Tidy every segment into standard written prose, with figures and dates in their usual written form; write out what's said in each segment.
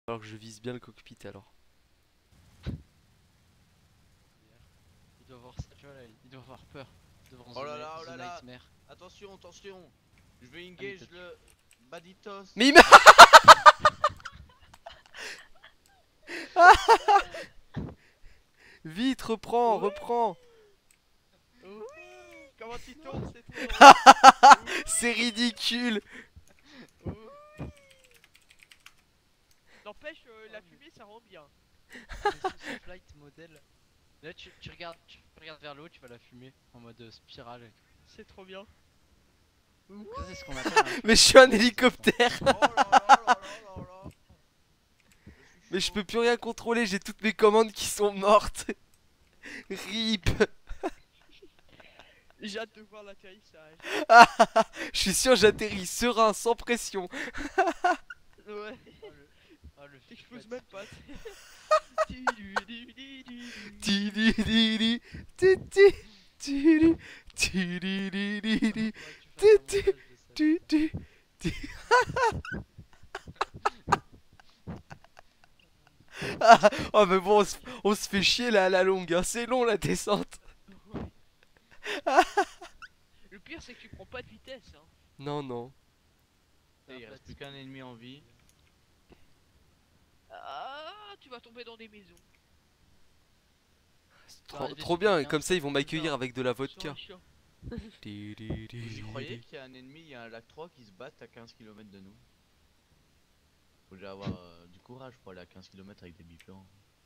Alors que je vise bien le cockpit alors. Il doit avoir ça, tu vois là, il doit avoir peur devant Oh là là, oh The là là. Nightmare. Attention, attention. Je vais Ah, engage mais le Baditos. Mais il m'a... Vite, reprends, Oui. reprends. Oui. Comment tu tournes, c'est trop drôle. C'est ridicule. Oui. N'empêche, la fumée ça rend bien. ce flight model. Là tu regardes vers le haut, tu vas la fumer en mode spirale et tout. C'est trop bien. Ça c'est ce qu'on appelle un Mais je flight suis un model, hélicoptère. Oh là là là là là là. Mais je peux plus rien contrôler, j'ai toutes mes commandes qui sont mortes. RIP. J'ai hâte de voir l'atterrissage. Je suis sûr j'atterris serein, sans pression. Ouais. Oh le T'exploses flight. même pas. Tidididi, titi, tidi, tidididi, Faudrait que tu fasses un titi, montage de ça. titi, ti. Ah, oh mais bon, on se fait chier là à la longue, hein. C'est long la descente. Le pire c'est que tu prends pas de vitesse hein. Non, non. Et il reste plus qu'un ennemi en vie. Ah, tu vas tomber dans des maisons. Trop bien, et comme ça ils vont m'accueillir avec de la vodka. Chiant. Vous y croyez qu'il y a un ennemi, il y a un lac 3 qui se bat à 15 km de nous? Faut déjà avoir du courage pour aller à 15 km avec des biplans.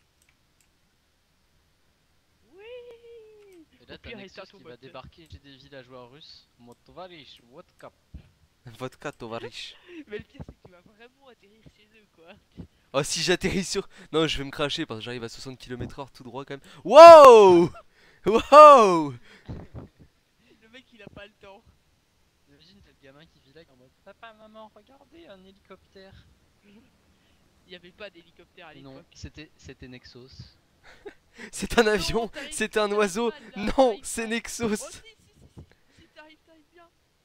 Oui. Et là Au t'as pire, Nexus éteins ton qui va moteur. débarquer chez des villageois russes en mode Tovarish, what cap. Vodka, tovarish. Mais le pire c'est que tu vas vraiment atterrir chez eux quoi. Oh, si j'atterris sur. Non, je vais me cracher parce que j'arrive à 60 km/h tout droit quand même. Wow! Wow! Le mec il a pas le temps. Imagine t'as le gamin qui vit là en mode papa, maman, regardez un hélicoptère. Il y avait pas d'hélicoptère à Non, l'époque. c'était Nexos. C'est un Non, avion, t'arrives- c'est un t'arrives oiseau. mal, là, Non, t'arrives c'est mal. Nexos. Oh si t'arrives bien.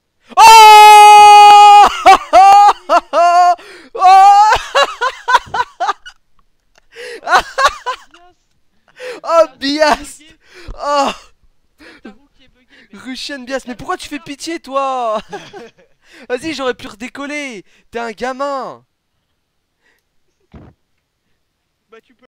Oh! Oh! Oh, bias! Oh! Ta roue qui est buggée, mais Russian bias, mais pourquoi tu fais pitié toi? Vas-y, j'aurais pu redécoller. T'es un gamin. bah tu peux